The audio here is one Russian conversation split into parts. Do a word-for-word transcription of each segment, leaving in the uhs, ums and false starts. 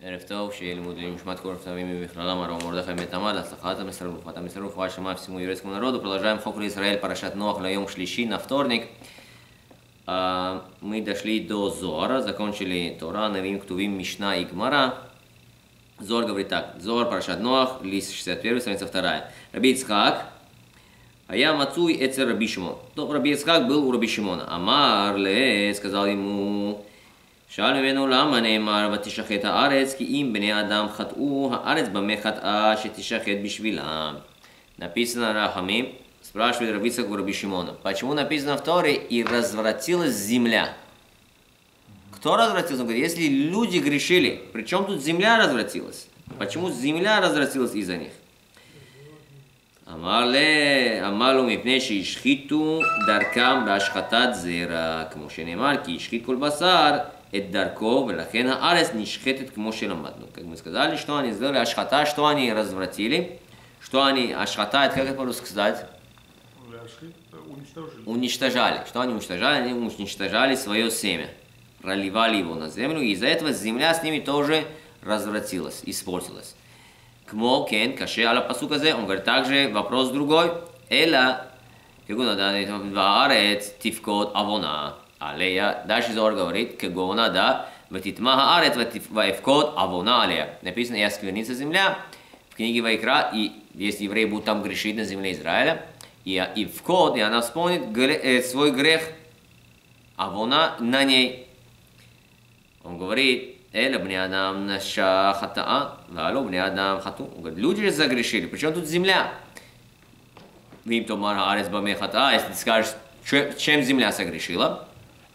ערב טוב, שיהיה לימוד לנשמת כל רפתבים ובכללם הרב מרדכי בן תמר, להצלחת עם ישראל ורפואת עם ישראל ורפואה שלמה всему еврейскому народу. Продолжаем Chok Lisrael, Parashat Noach, на йом шлиши, на вторник. Мы дошли до Зоара, закончили Тора, Навим, Ктувим, Мишна и Гмара. Зоар говорит так, Зоар, Парашат Ноах, лист шестьдесят один, страница вторая. Раби Ицхак, а я мацуй эцер Раби Шимон. То Раби Ицхак был у Раби Шимона. Амар ле, сказал ему, שאל ממנו למה נאמר ותשחט הארץ כי אם בני אדם חטאו הארץ במה חטאה שתשחט בשבילם. Написано Рахамим, спрашивает Раби Ицхак у Раби Шимона. Почему написано в Торе и развратилась земля? Кто развратился? Он говорит, если люди грешили, причем тут земля развратилась? Почему земля развратилась из-за них? אמר לה, אמר לו מפני שהשחיתו דרכם בהשחתת זרע, כמו שנאמר, כי השחית כל בשר את דרכו, ולכן הארץ נשחטת כמו שלמדנו. Как мы сказали, что они сделали ашхата, что они развратили, что они, ашхата, это как это по-русски сказать? Уничтожали. Что они уничтожали? Они уничтожали свое семя, проливали его на землю, и из-за этого земля с ними тоже развратилась, испортилась. Кмо кен, каше аля пасук азе, он говорит также вопрос другой, эла, кегу надо, ваарец, тивкот, авона. Алея. Дальше Зоар говорит, кегона, да, ватитма хаарец, ваевкот, авона алея. Написано, и осквернится земля в книге Вайкра, и если евреи будут там грешить на земле Израиля, и, и в код, и она вспомнит грех, э, свой грех, авона на ней. Он говорит, эля бне адам наша хатаа, вало бне адам хату. Он говорит, люди же загрешили, причем тут земля? Вим томар хаарец баме хатаа, если ты скажешь, чем земля согрешила,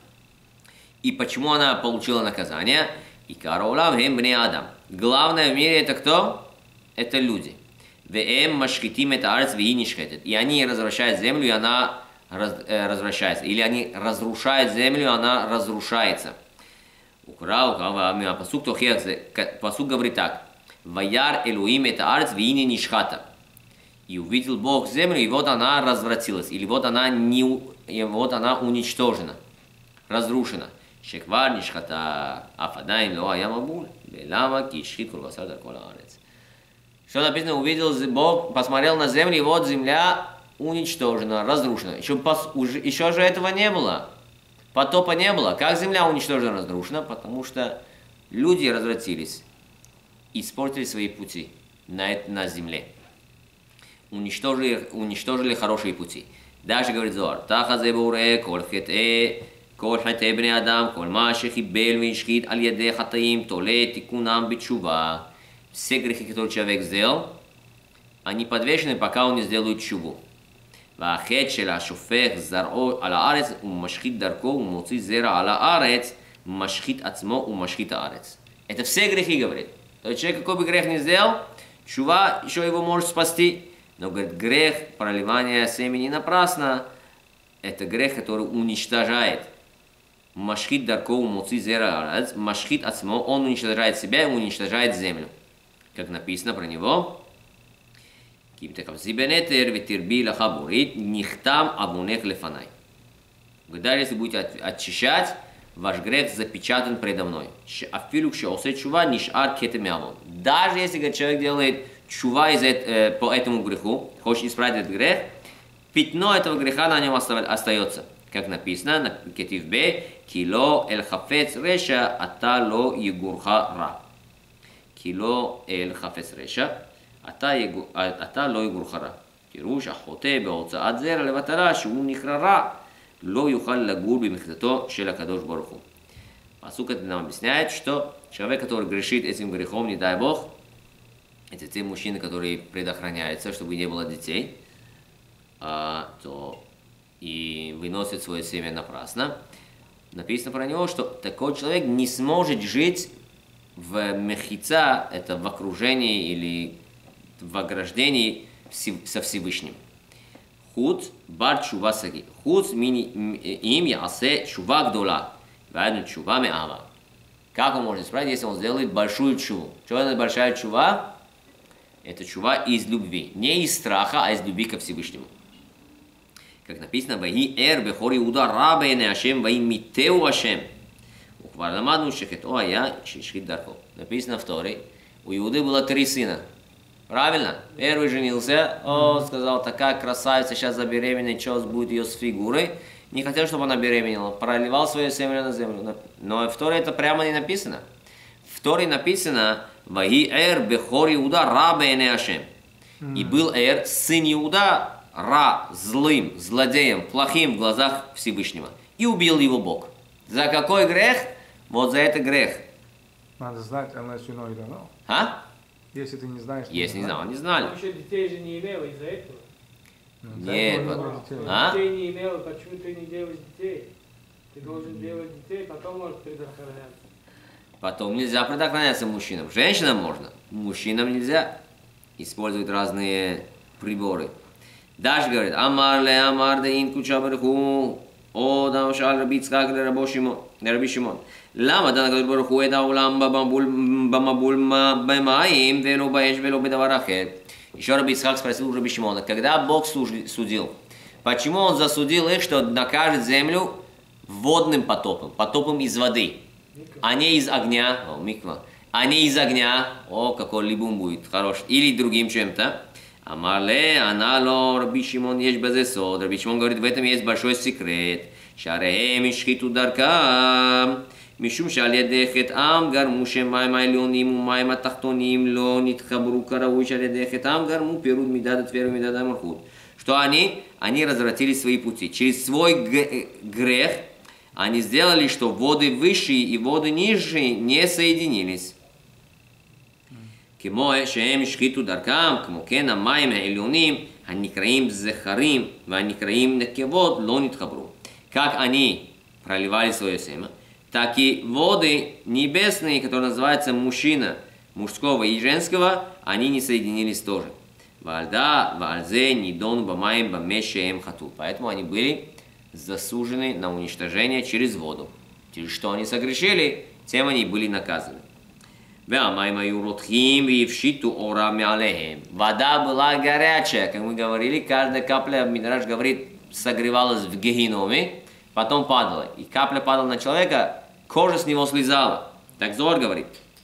и почему она получила наказание? И каролав хем бне адам. Главное в мире это кто? Это люди. Веем машхитим это арец веи нишхетет. И они развращают землю, и она раз, э, развращается. Или они разрушают землю, и она разрушается. Украл, пасук тохех, пасук говорит так. Ваяр элуим это арец веи нишхата. И увидел Бог землю, и вот она развратилась. Или вот она, не, и вот она уничтожена, разрушена. שכבר נשחטה, אף עדיין לא היה מבול, ולמה? כי השחית כל בשר דרכו לארץ. Что написано, увидел Бог, посмотрел на землю, и вот земля уничтожена, разрушена. Еще, уже, еще же этого не было. Потопа не было. Как земля уничтожена, разрушена? Потому что люди развратились, испортили свои пути на, на земле. Уничтожили, уничтожили хорошие пути. Дальше говорит Зоар, «Тахазе буре кол хетэ, כל חטאי בני אדם, כל מה שחיבל והשחית על ידי חטאים, תולה תיקונם בתשובה. Все грехи, которые человек сделал, они подвешены, пока он не сделает тшуву. והחטא של השופך זרעו על הארץ, הוא משחית דרכו, הוא מוציא זרע על הארץ, משחית עצמו ומשחית הארץ. Это все грехи, говорит. То есть человек, какой бы грех не сделал, тшува еще его может спасти. Но, говорит, грех проливания семени напрасно, это грех, который уничтожает. Машхит даркоу моци зера, машхит ацмо, он уничтожает себя и уничтожает землю. Как написано про него, нихтам абунех лефанай. Даже если будете очищать, ваш грех запечатан предо мной. Даже если человек делает чува по этому греху, хочет исправить этот грех, пятно этого греха на нем остается. Как написано на кетив б, кило эль хафец реша, ата ло егурха ра. Кило эль хафец реша, ата ло егурха ра. פירוש החוטא בהוצאת זרע לבטלה שהוא נקרא רע, לא יוכל לגור במחצתו של הקדוש ברוך הוא. הפסוק это нам объясняет, что человек, который грешит этим грехом, не дай Бог, это те мужчины, которые предохраняются, чтобы не было детей, то и выносит свое семя напрасно. Написано про него, что такой человек не сможет жить в мехица, это в окружении или в ограждении со Всевышним. Худ бар чува саги. Худ им ясе чува гдола. Вайну чува меава. Как он может исправить, если он сделает большую чуву? Что это большая чува? Это чува из любви. Не из страха, а из любви ко Всевышнему. Как написано, «Ваги эр бехор Иуда рабейне Ашем, ваи митеу Ашем». Варламадну шехет, о, я шхит дархо. Написано в Торе, у Иуды было три сына. Правильно? Первый женился, о, сказал, такая красавица, сейчас забеременеет, что будет ее с фигурой. Не хотел, чтобы она беременела, проливал свое семя на землю. Но в Торе это прямо не написано. В Торе написано, «Ваги эр бехор Иуда ра бейне Ашем». И был эр, сын Иуда, ра, злым, злодеем, плохим в глазах Всевышнего. И убил его Бог. За какой грех? Вот за это грех. Надо знать, unless you know, you don't know. А? Если ты не знаешь, Если не знал, не знали. Он еще детей же не имел из-за этого. Нет, а? Детей не имел, почему ты не делаешь детей? Ты должен делать детей, потом можешь предохраняться. Потом нельзя предохраняться мужчинам. Женщинам можно, мужчинам нельзя. Использовать разные приборы. Дальше говорит, Амар ле Амар де ин куча барху, о дам шал раби Ицхак ле раби Шимон. למה דן הקדוש ברוך הוא את העולם במבול במים ולא באש ולא בדבר אחר? Еще Раби Ицхак спросил у Раби Шимона, когда Бог судил, почему он засудил их, что накажет землю водным потопом, потопом из воды, а не из огня, о, миква, а не из огня, о, какой либум будет, хорош, или другим чем-то. Амарле, анало, Раби Шимон, есть базе сод. Раби Шимон говорит, в этом есть большой секрет. Шареем ишхиту даркам. משום שעל ידי חטאם גרמו שמים העליונים ומים התחתונים לא נתחברו כראוי, שעל ידי חטאם גרמו פירוד מידת התפארת ומידת המלכות. Что они? Они развратили свои пути. Через свой грех они сделали, что воды высшие и воды низшие не соединились. כמו שהם השחיתו דרכם, כמו כן המים העליונים הנקראים זכרים והנקראים נקבות לא נתחברו. Как они проливали свое семя, так и воды небесные, которые называются мужчина, мужского и женского, они не соединились тоже. Поэтому они были засужены на уничтожение через воду. Через что они согрешили, тем они были наказаны. Вода была горячая, как мы говорили, каждая капля, Мидраш говорит, согревалась в гехиноме, потом падала. И капля падала на человека, кожа с него слезала. Так Зор говорит.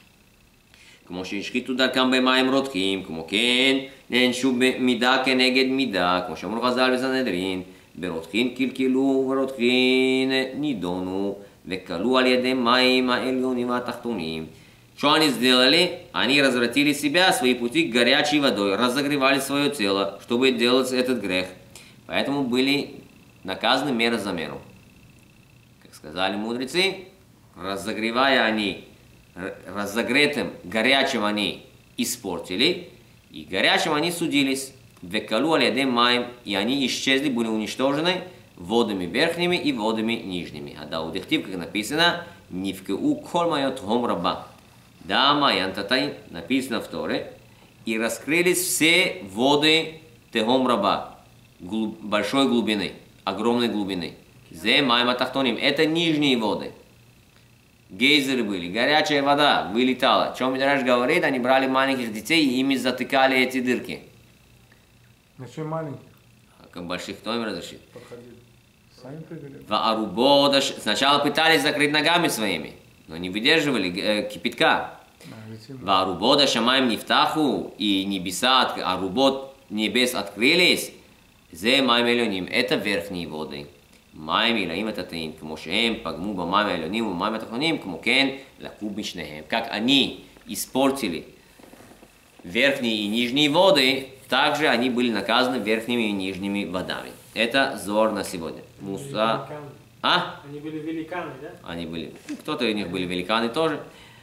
כמו שהשחיתו דרכם במים רותחים, כמו כן נענשו במידה כנגד מידה, כמו שאמרו חז"ל בסנהדרין, ברותחין קלקלו וברותחין נידונו, וכלו על ידי מים העליונים והתחתונים. Что они сделали? Они развратили себя, свои пути горячей водой, разогревали свое тело, чтобы делать этот грех. Поэтому были наказаны мера за меру. Сказали мудрецы, разогревая они, разогретым, горячим они испортили, и горячим они судились. Векалу аль-ядем маим, и они исчезли, были уничтожены водами верхними и водами нижними. А да удихтив, как написано, нивкеу кол майот хом раба. Да, майантатай, написано в Торе, и раскрылись все воды техом раба, большой глубины, огромной глубины. Зе майма тахтоним. Это нижние воды. Гейзеры были. Горячая вода вылетала. О чем Мидраш говорит, они брали маленьких детей и ими затыкали эти дырки. Зачем маленьких? А как больших кто им разрешит? Проходили. Сами прыгали. Ваарубода. Сначала пытались закрыть ногами своими, но не выдерживали э, кипятка. Ваарубода шамаем нифтаху. И небеса, арубот небес открылись. Зе майм эльоним. Это верхние воды. מים עילאים התתאים, כמו שהם פגמו במים העליונים ובמים התחתונים, כמו כן לקו משניהם. Как они испортили верхние и нижние воды, также они были наказаны верхними и нижними водами. Это зор на сегодня. Муса... А? Они были великаны, да? Они были. Кто-то из них были великаны тоже.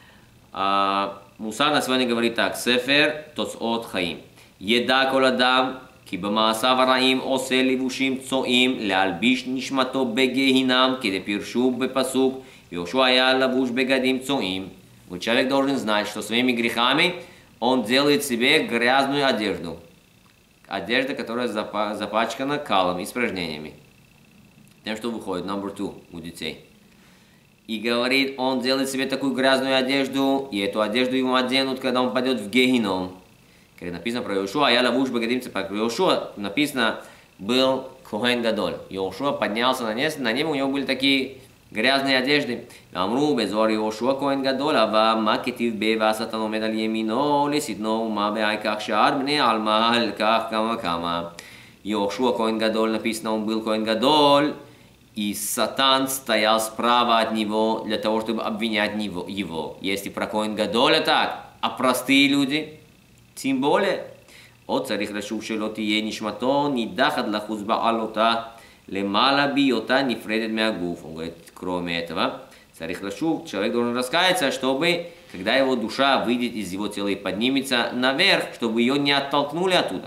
А, Мусар на сегодня говорит так. Сефер тоцот хаим. Еда кол адам כי במעשיו הרעים עושה לבושים צועים להלביש נשמתו בגהינם, כדפירשו בפסוק, יהושע היה לבוש בגדים צועים. Вот человек должен знать, что своими грехами он делает себе грязную одежду. Одежда, которая запачкана калом, испражнениями. Тем, что выходит, number two, у детей. И говорит, он делает себе такую грязную одежду, и эту одежду ему оденут, когда он пойдет в гехином. Как написано про Йошуа, я лавуш бегадим цепак. Йошуа написано, был Коэн Гадоль. Йошуа поднялся на небо, на небо у него были такие грязные одежды. Амру безор Йошуа коэн гадоль, ава ма кетив бе васатан омед аль ямино, леситно ума беай ках шаар бне алма аль ках кама кама. Йошуа коэн гадоль, написано, он был коэн гадоль, и Сатан стоял справа от него для того, чтобы обвинять его. Если про коэн гадоля так, а простые люди, тем более, от царих рашув шелотие нишмато, нидахад лахуз баалота, лемала биота нифредет мягуф. Он говорит, кроме этого, царих рашув, человек должен раскаяться, чтобы, когда его душа выйдет из его тела и поднимется наверх, чтобы ее не оттолкнули оттуда.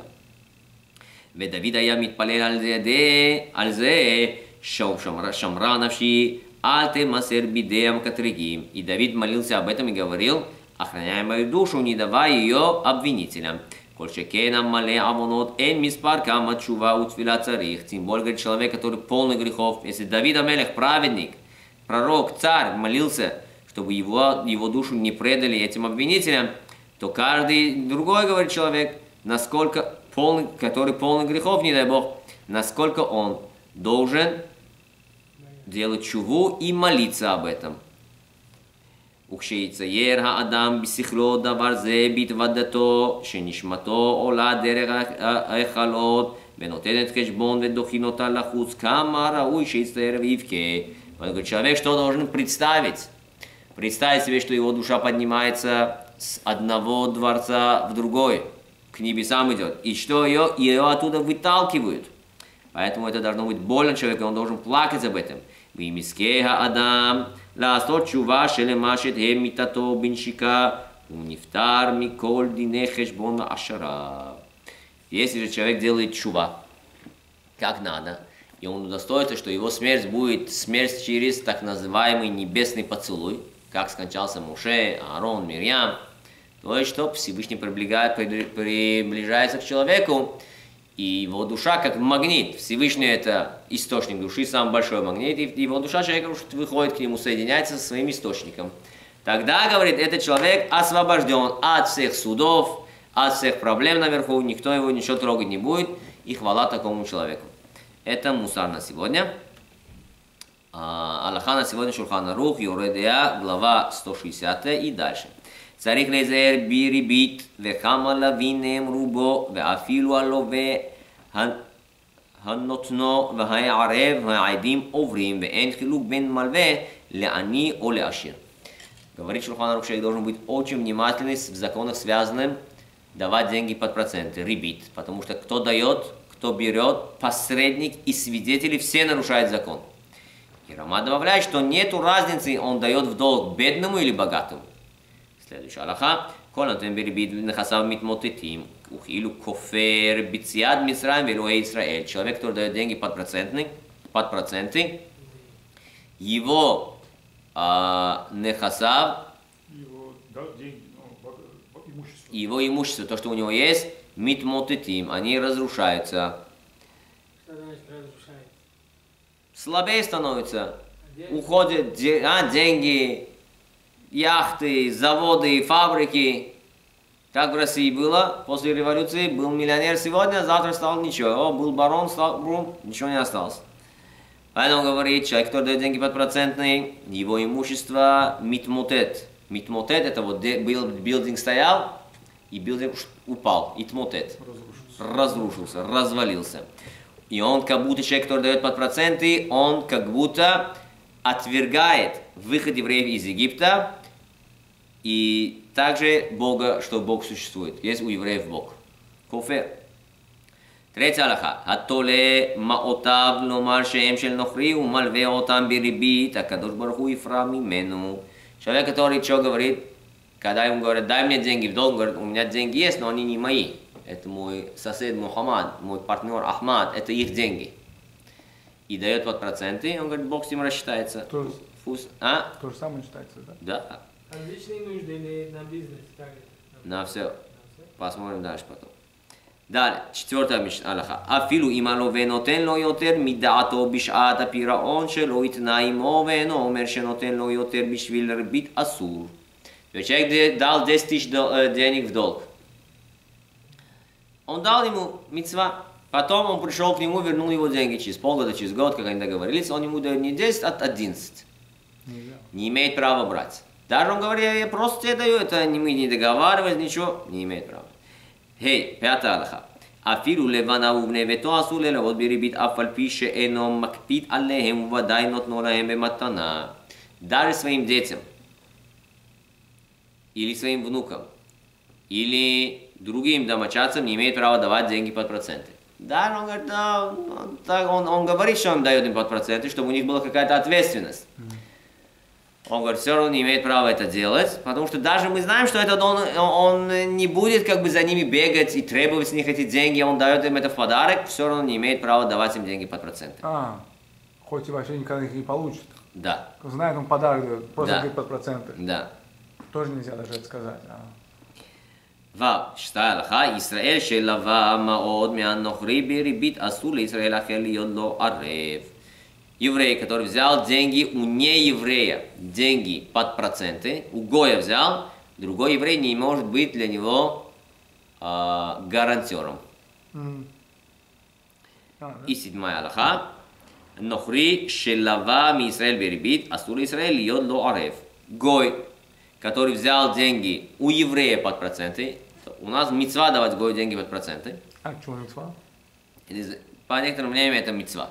ודוד היה מתפלל על זה, על זה, שמרה נפשי, אל תמסר בידי המקטרגים. И Давид молился об этом и говорил, охраняй мою душу, не давай ее обвинителям. כל שכן המלא עוונות, אין מספר כמה תשובה ותפילה צריך. Тем более, говорит, человек, который полный грехов. Если Давид Амелех, праведник, пророк, царь, молился, чтобы его, его душу не предали этим обвинителям, то каждый другой, говорит, человек, насколько полный, который полный грехов, не дай Бог, насколько он должен делать чуву и молиться об этом. וכשיצייר האדם בשכלו דבר זה בהתוודתו, שנשמתו עולה דרך ההיכלות, ונותנת חשבון ודוחין אותה לחוץ, כמה ראוי שיצטייר ויבכה. Он говорит, человек что должен представить? Представить себе, что его душа поднимается с одного дворца в другой, к небесам идет, и что ее, ее оттуда выталкивают. Поэтому это должно быть больно человеку, он должен плакать об этом. וימזכה האדם לעשות תשובה שלמה שתהא מיתתו בנשיקה ונפטר מכל דיני חשבון ועשרה. Если же человек делает чува, как надо, и он удостоится, что его смерть будет смерть через так называемый небесный поцелуй, как скончался Моше, Аарон, Мирьям, то есть, что Всевышний приближается к человеку, и его душа как магнит. Всевышний это источник души, самый большой магнит, и его душа человека выходит к нему, соединяется со своим источником. Тогда, говорит, этот человек освобожден от всех судов, от всех проблем наверху, никто его ничего трогать не будет, и хвала такому человеку. Это мусар на сегодня. Аллаха на сегодня Шулхан Арух, Йоредея, глава сто шестьдесят и дальше. צריך להיזהר בריבית וכמה לווין נאמרו בו ואפילו הלווה הנותנו והערב והעדים עוברים ואין חילוק בין מלווה לעני או לעשיר. Говорит Шулхан Арух, человек должен быть очень внимательный в законах, связанных давать деньги под проценты, рибит, потому что кто дает, кто берет, посредник и свидетели все нарушают закон. И Рама добавляет, что нету разницы, он дает в долг бедному или богатому. следующая алаха. כל נותן בריבית נכסיו מתמוטטים, וכאילו כופר ביציאת מצרים ואלוהי ישראל. Человек, который дает деньги под проценты, под проценты, его а, нехасав, его, да, деньги, ну, имущество. его имущество, то, что у него есть, митмотетим, они разрушаются. Что значит разрушается? Слабее становятся. Деньги? Уходят а, деньги, яхты, заводы, фабрики. Так в России было после революции. Был миллионер сегодня, завтра стал ничего. О, был барон, стал брум, ничего не осталось. Поэтому говорит, человек, который дает деньги под процентные, его имущество митмотет. Митмотет, это вот билдинг стоял, и билдинг упал. Итмотет. Разрушился. Разрушился, развалился. И он как будто человек, который дает под проценты, он как будто отвергает выход евреев из Египта и также Бога, что Бог существует. Есть у евреев Бог. Кофер. Третья алаха. Атоле маотав ломар шеем шель нохри умальве отам бирибит, а кадош барух ху ифра мимену. Человек, который что говорит, когда ему говорят, дай мне деньги в долг, он говорит, у меня деньги есть, но они не мои. Это мой сосед Мухаммад, мой партнер Ахмад, это их деньги. И дает под проценты, он говорит, Бог с ним рассчитается. То, Фус, а? то же самое считается, да? Да. Различные нужды или на бизнес? Как это? На все. Посмотрим дальше потом. Далее, четвертая алаха. Афилу имало венотен ло йотер мидаато бишат апираон шело итнаимо вено омер шенотен ло йотер бишвил рбит асур. Человек дал десять тысяч денег в долг. Он дал ему мицва. Потом он пришел к нему, вернул его деньги через полгода, через год, как они договорились. Он ему дает не десять, а одиннадцать. не имеет права брать. Даже он говорит, я просто тебе даю, это мы не договаривались, ничего, не имеет права. Хей, пятая алаха. אפילו לבנה ובני ביתו אסור ללוות בריבית אף על פי שאינו מקפיד עליהם וודאי נותנו להם במתנה. Даже своим детям, или своим внукам, или другим домочадцам не имеет права давать деньги под проценты. Да, он говорит, да, он, он, он говорит, что он дает им под проценты, чтобы у них была какая-то ответственность. Он говорит, все равно не имеет права это делать, потому что даже мы знаем, что это он, он не будет как бы за ними бегать и требовать с них эти деньги, он дает им это в подарок, все равно не имеет права давать им деньги под проценты. А, хоть и вообще никогда их не получит. Да. Знает, он подарок дает, просто да. говорит под проценты. Да. Тоже нельзя даже это сказать. А. ו' שתיים הלכה, ישראל שלווה מאוד מהנוכרי בריבית אסור לישראל אחר להיות לו ערב. Еврей, который взял деньги у нееврея, деньги под проценты, у Гоя взял, другой еврей не может быть для него э, гарантером. Mm. Ah, и седьмая алаха, нохри шелава ми Исраэль берибит, асур Исраэль йод ло арев. Гой, который взял деньги у еврея под проценты, у нас мицва давать Гою деньги под проценты. А почему мицва? По некоторым мнениям это мицва.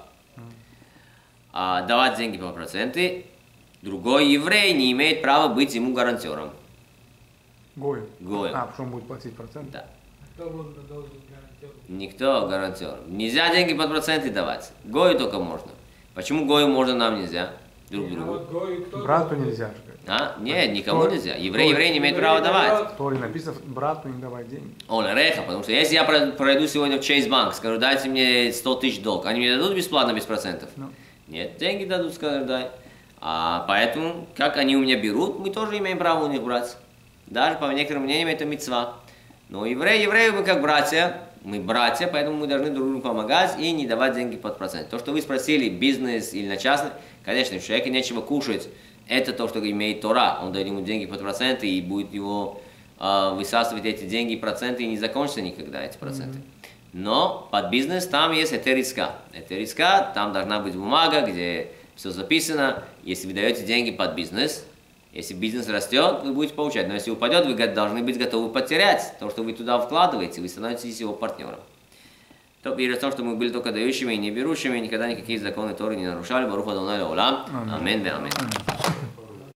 А давать деньги по проценты, другой еврей не имеет права быть ему гарантером. Гой? Гой. А, потому что он будет платить проценты? Да. Кто должен гарантировать? Никто гарантер. Нельзя деньги под проценты давать. Гою только можно. Почему Гою можно, нам нельзя? Друг другу. А вот Гою кто Брату должен? нельзя. А? Нет, никому Кто? нельзя. Еврей, Кто? еврей не имеет права давать. В Торе написано, брату не давай деньги. Он реха, потому что если я пройду сегодня в Chase Bank, скажу, дайте мне сто тысяч долг, они мне дадут бесплатно, без процентов? No. Нет, деньги дадут, скажут, дай. А поэтому, как они у меня берут, мы тоже имеем право у них брать. Даже по некоторым мнениям это мицва. Но евреи, евреи, мы как братья, мы братья, поэтому мы должны друг другу помогать и не давать деньги под процент. То, что вы спросили, бизнес или на частный, конечно, если человеку нечего кушать, это то, что имеет Тора. Он дает ему деньги под проценты и будет его э, высасывать эти деньги проценты и не закончится никогда эти проценты. Mm-hmm. Но под бизнес там есть это риска. Это риска, там должна быть бумага, где все записано. Если вы даете деньги под бизнес, если бизнес растет, вы будете получать. Но если упадет, вы должны быть готовы потерять то, что вы туда вкладываете, вы становитесь его партнером. То верю в том, что мы были только дающими и не берущими, никогда никакие законы Торы не нарушали. Барух Адонай леолам. Амин ве амин.